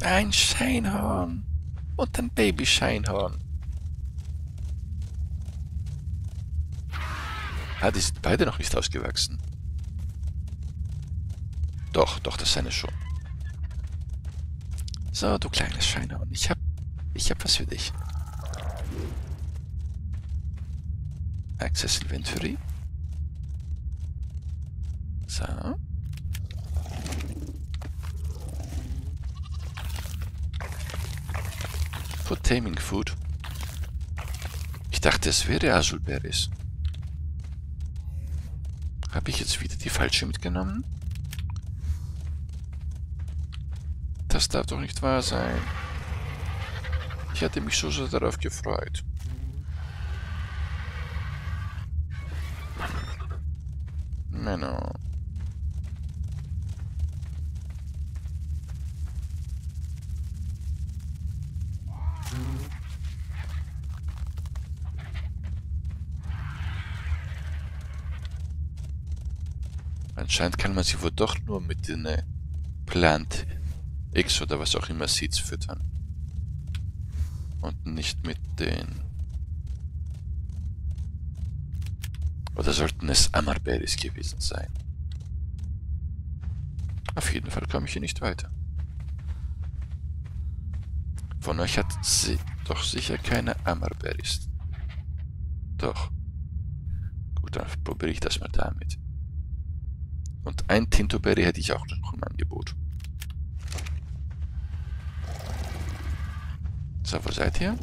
Ein Scheinhorn. Und ein Baby-Scheinhorn. Ah, die sind beide noch nicht ausgewachsen. Doch, das eine schon. So, du kleines Scheinhorn. Ich hab was für dich. Access Inventory. So. For Taming Food. Ich dachte, es wäre Azulberries. Habe ich jetzt wieder die falsche mitgenommen? Das darf doch nicht wahr sein. Ich hatte mich so sehr darauf gefreut. Menno. Anscheinend kann man sie wohl doch nur mit den Plant X oder was auch immer Seeds füttern. Und nicht mit den... Oder sollten es Amarberries gewesen sein? Auf jeden Fall komme ich hier nicht weiter. Von euch hat sie doch sicher keine Amarberries. Doch. Gut, dann probiere ich das mal damit. Und ein Tintoberry hätte ich auch noch im Angebot. So, wo seid ihr?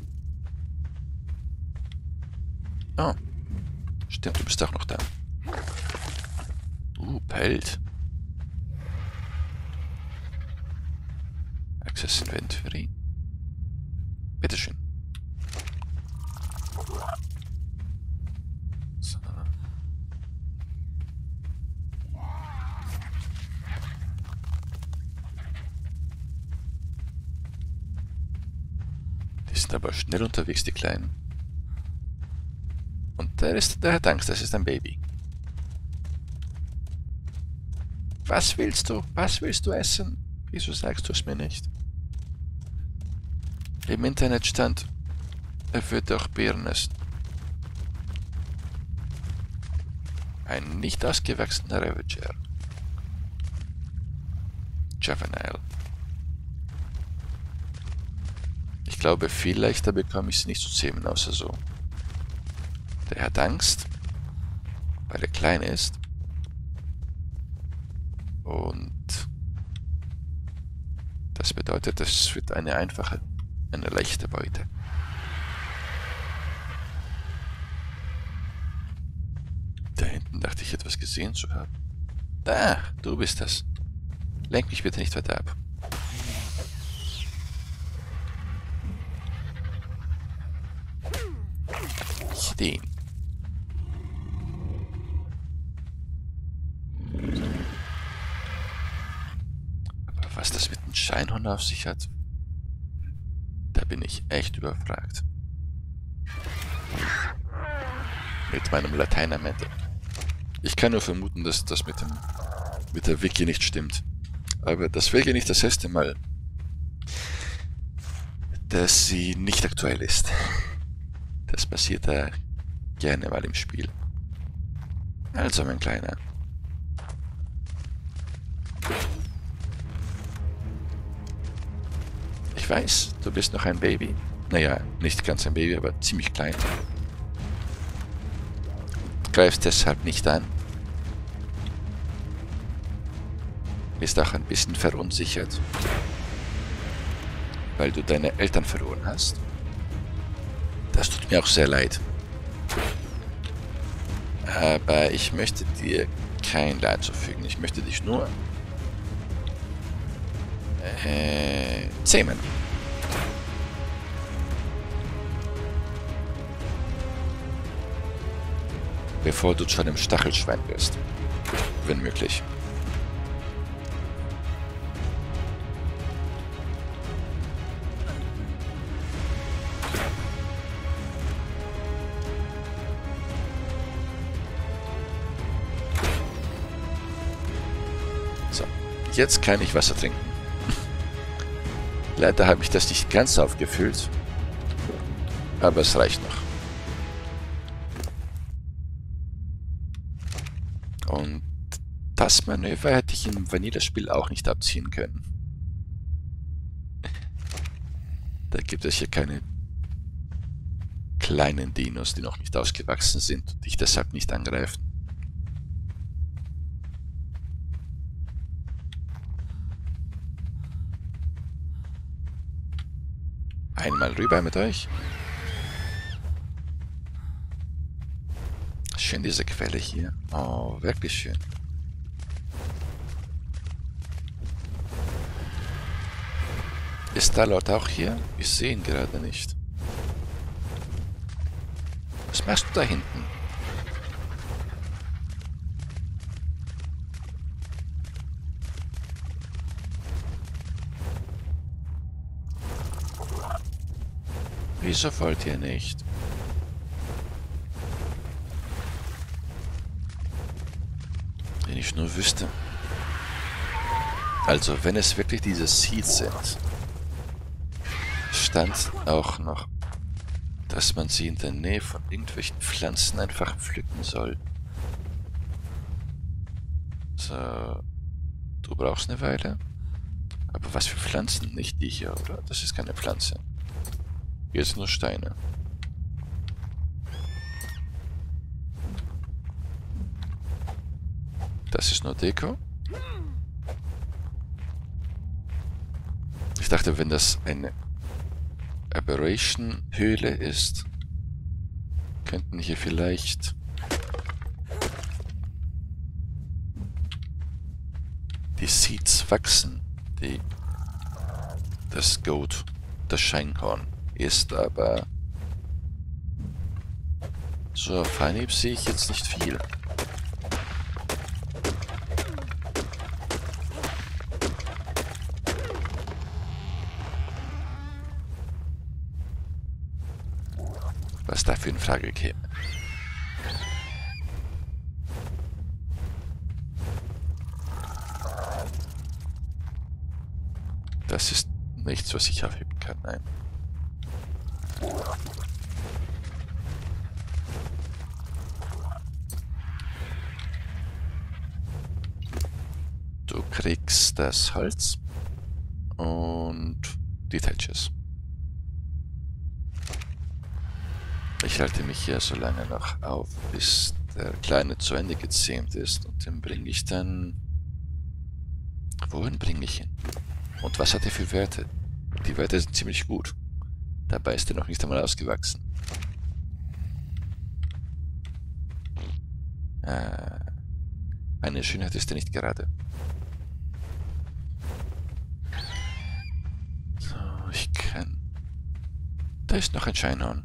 Oh. Stimmt, du bist auch noch da. Pelt. Access Inventory. Bitteschön. So. Die sind aber schnell unterwegs, die Kleinen. Und der Herr Danks, das ist ein Baby. Was willst du? Was willst du essen? Wieso sagst du es mir nicht? Im Internet stand, er würde auch Beeren essen. Ein nicht ausgewachsener Ravager. Juvenile. Ich glaube, viel leichter bekomme ich sie nicht zu zähmen, außer so. Der hat Angst, weil er klein ist. Und das bedeutet, es wird eine leichte Beute. Da hinten dachte ich, etwas gesehen zu haben. Da, du bist das. Lenk mich bitte nicht weiter ab. Den. Aber was das mit dem Scheinhorn auf sich hat, da bin ich echt überfragt. Mit meinem Latein am Ende. Ich kann nur vermuten, dass das mit der Wiki nicht stimmt. Aber das wäre ja nicht das erste Mal, dass sie nicht aktuell ist. Das passiert da gerne mal im Spiel. Also, mein Kleiner. Ich weiß, du bist noch ein Baby. Naja, nicht ganz ein Baby, aber ziemlich klein. Du greifst deshalb nicht an. Bist auch ein bisschen verunsichert, weil du deine Eltern verloren hast. Das tut mir auch sehr leid. Aber ich möchte dir kein Leid zufügen. Ich möchte dich nur zähmen. Bevor du zu einem Stachelschwein wirst. Wenn möglich. So, jetzt kann ich Wasser trinken. Leider habe ich das nicht ganz aufgefüllt. Aber es reicht noch. Und das Manöver hätte ich im Vanilla-Spiel auch nicht abziehen können. Da gibt es hier keine kleinen Dinos, die noch nicht ausgewachsen sind und dich deshalb nicht angreifen. Einmal rüber mit euch. Schön diese Quelle hier. Oh, wirklich schön. Ist Star-Lord auch hier? Ich sehe ihn gerade nicht. Was machst du da hinten? Wieso wollt ihr nicht? Wenn ich nur wüsste. Also, wenn es wirklich diese Seeds sind, stand auch noch, dass man sie in der Nähe von irgendwelchen Pflanzen einfach pflücken soll. So, du brauchst eine Weile. Aber was für Pflanzen? Nicht die hier, oder? Das ist keine Pflanze. Hier sind nur Steine. Das ist nur Deko. Ich dachte, wenn das eine Aberration-Höhle ist, könnten hier vielleicht die Seeds wachsen, die das Goat, das Scheinkorn ist, aber so auf Anhieb sehe ich jetzt nicht viel. Was dafür in Frage käme. Das ist nichts, was ich aufheben kann, nein. Du kriegst das Holz und die Thatches. Ich halte mich hier so lange noch auf, bis der Kleine zu Ende gezähmt ist. Und den bringe ich dann... Wohin bringe ich ihn? Und was hat er für Werte? Die Werte sind ziemlich gut. Dabei ist er noch nicht einmal ausgewachsen. Eine Schönheit ist er nicht gerade. So, ich kann... Da ist noch ein Scheinhorn.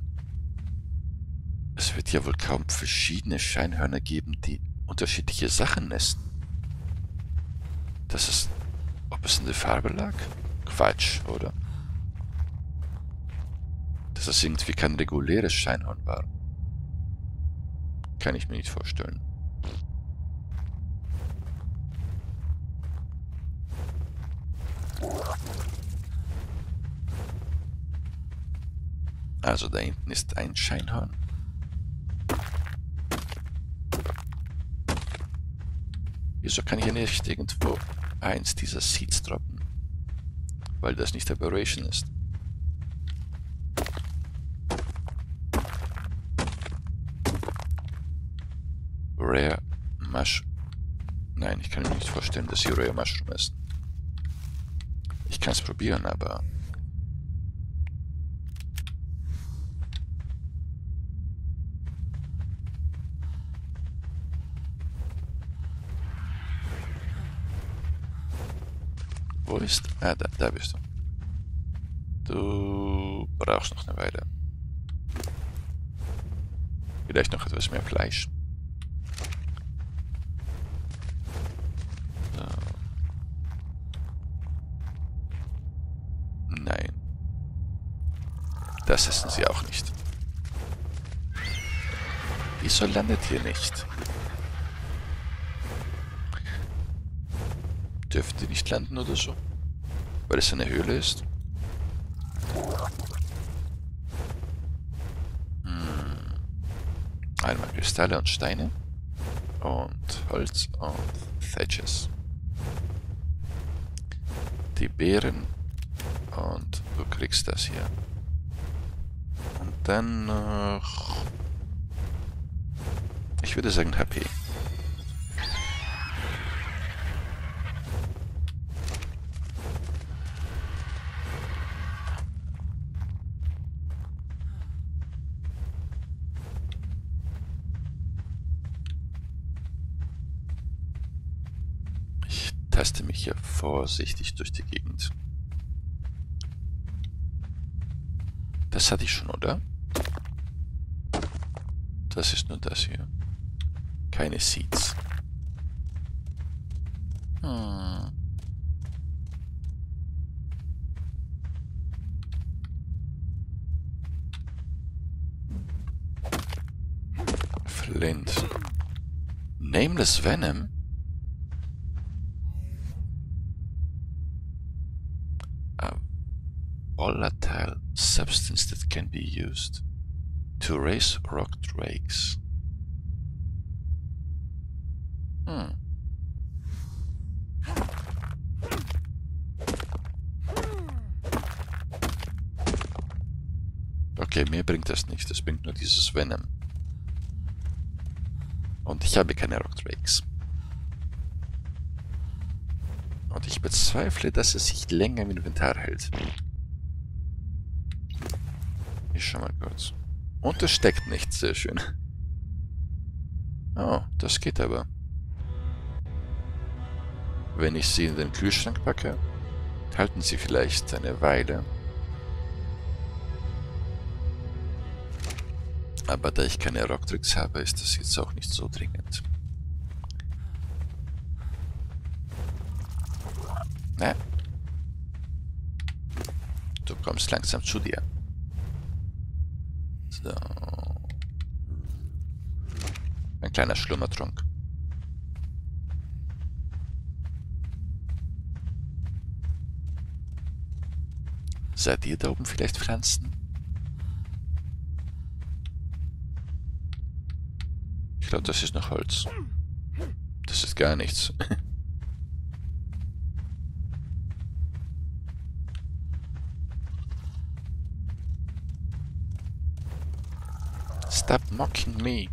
Es wird ja wohl kaum verschiedene Scheinhörner geben, die unterschiedliche Sachen nesten. Das ist... Ob es in der Farbe lag? Quatsch, oder? Dass es irgendwie kein reguläres Scheinhorn war. Kann ich mir nicht vorstellen. Also da hinten ist ein Scheinhorn. Wieso kann hier nicht irgendwo eins dieser Seeds droppen? Weil das nicht Aberration ist. Rare Mushroom. Nein, ich kann mir nicht vorstellen, dass hier Rare Mushroom ist. Ich kann es probieren, aber... Wo ist... Ah, da bist du. Du brauchst noch eine Weile. Vielleicht noch etwas mehr Fleisch. So. Nein. Das essen sie auch nicht. Wieso landet ihr nicht? Dürfen die nicht landen oder so? Weil es eine Höhle ist? Einmal Kristalle und Steine. Und Holz und Thatches. Die Beeren. Und du kriegst das hier. Und dann noch... Ich würde sagen HP. Ich taste mich hier vorsichtig durch die Gegend. Das hatte ich schon, oder? Das ist nur das hier. Keine Seeds. Flint. Nameless Venom? A volatile substance that can be used to raise rock drakes. Okay, mir bringt das nichts. Das bringt nur dieses Venom. Und ich habe keine Rock Drakes. Und ich bezweifle, dass es sich länger im Inventar hält. Ich schau mal kurz. Und es steckt nicht. Sehr schön. Oh, das geht aber. Wenn ich sie in den Kühlschrank packe, halten sie vielleicht eine Weile. Aber da ich keine Rocktricks habe, ist das jetzt auch nicht so dringend. Ne? Du kommst langsam zu dir. So. Ein kleiner Schlummertrunk. Seid ihr da oben vielleicht Pflanzen? Ich glaube, das ist noch Holz. Das ist gar nichts. Stop mocking me.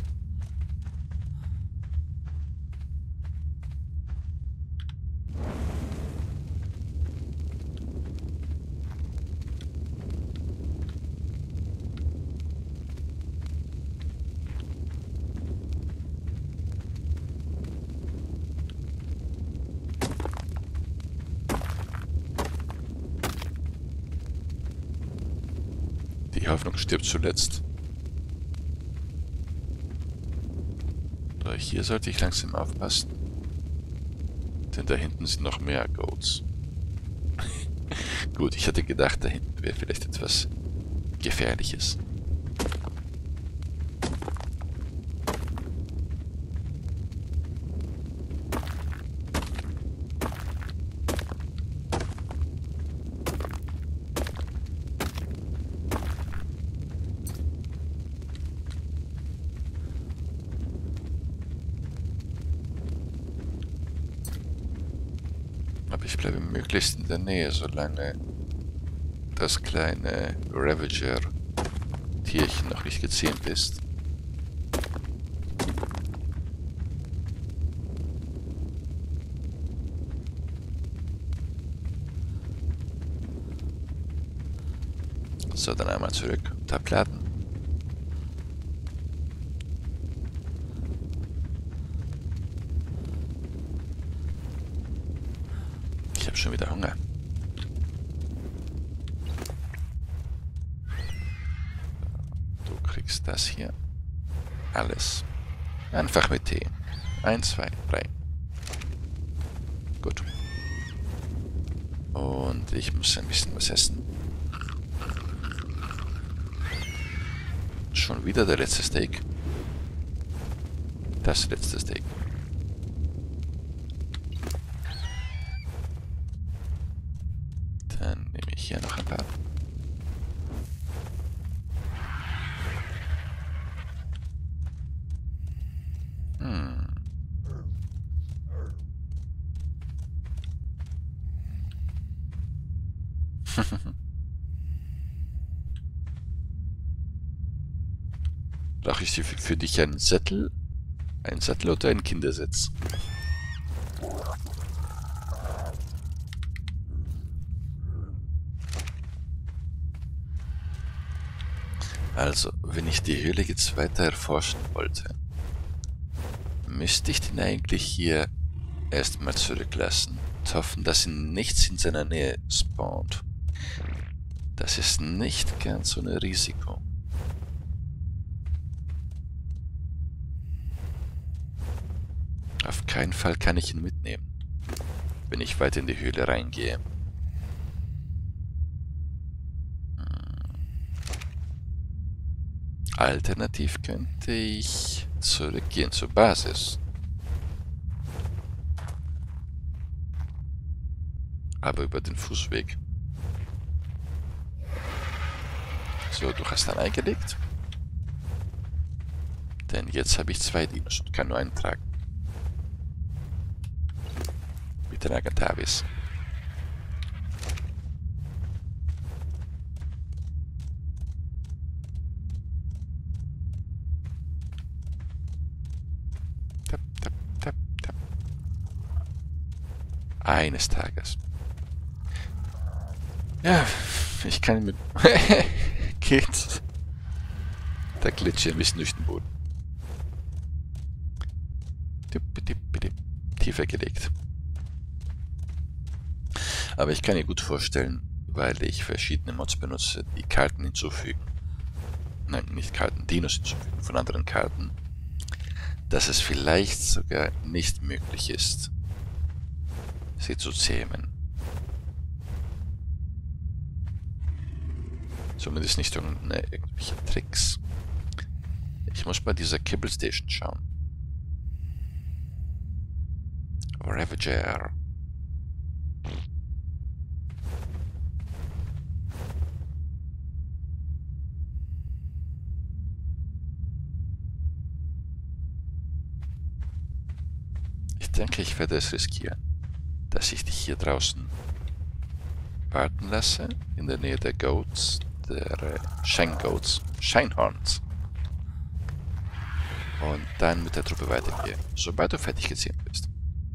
Die Hoffnung stirbt zuletzt. So, hier sollte ich langsam aufpassen. Denn da hinten sind noch mehr Goats. Gut, ich hatte gedacht, da hinten wäre vielleicht etwas Gefährliches. Aber ich bleibe möglichst in der Nähe, solange das kleine Ravager-Tierchen noch nicht gezähmt ist. So, dann einmal zurück und abladen. Ich habe schon wieder Hunger. Du kriegst das hier. Alles. Einfach mit Tee. 1, 2, 3. Gut. Und ich muss ein bisschen was essen. Schon wieder der letzte Steak. Das letzte Steak. Dann nehme ich hier noch ein paar. Brauche ich für dich einen Sättel? Einen Sattel oder einen Kindersitz? Also, wenn ich die Höhle jetzt weiter erforschen wollte, müsste ich den eigentlich hier erstmal zurücklassen und hoffen, dass ihn nichts in seiner Nähe spawnt. Das ist nicht ganz so ein Risiko. Auf keinen Fall kann ich ihn mitnehmen, wenn ich weiter in die Höhle reingehe. Alternativ könnte ich zurückgehen zur Basis. Aber über den Fußweg. So, du hast ein Ei gelegt. Denn jetzt habe ich 2 Dinos und kann nur einen tragen. Bitte Nagatavis. Tap, tap, tap, tap. Eines Tages. Ja, ich kann mit... Geht. Da glitsche ein bisschen durch den Boden. Tiefer gelegt. Aber ich kann mir gut vorstellen, weil ich verschiedene Mods benutze, die Karten hinzufügen. Nein, nicht Karten, Dinos hinzufügen von anderen Karten. Dass es vielleicht sogar nicht möglich ist, sie zu zähmen. Zumindest nicht irgendwelche Tricks. Ich muss bei dieser Kibble Station schauen. Ravager. Ich denke, ich werde es riskieren, dass ich dich hier draußen warten lasse, in der Nähe der Goats, der Shine-Goats, Shinehorns. Und dann mit der Truppe weitergehe, sobald du fertig gezähmt bist.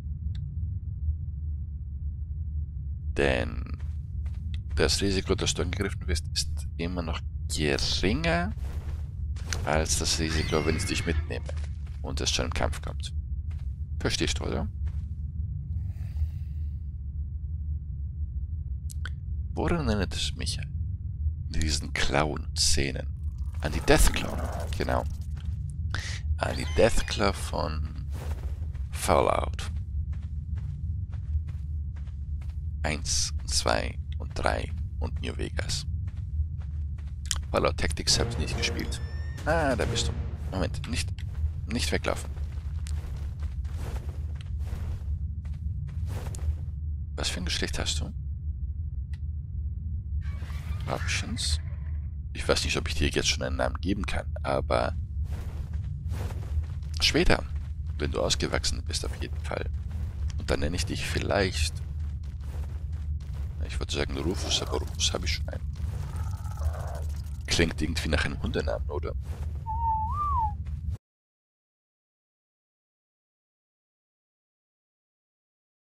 Denn das Risiko, dass du angegriffen wirst, ist immer noch geringer als das Risiko, wenn ich dich mitnehme und es zu einem Kampf kommt. Verstehst du, oder? Woran erinnert es mich an diesen Klauen und Szenen? An die Deathclaw, genau. An die Deathclaw von Fallout. 1, 2 und 3 und New Vegas. Fallout Tactics habe ich nicht gespielt. Ah, da bist du. Moment, nicht weglaufen. Was für ein Geschlecht hast du? Options. Ich weiß nicht, ob ich dir jetzt schon einen Namen geben kann, aber später, wenn du ausgewachsen bist, auf jeden Fall. Und dann nenne ich dich vielleicht... Ich wollte sagen Rufus, aber Rufus habe ich schon einen. Klingt irgendwie nach einem Hundenamen, oder?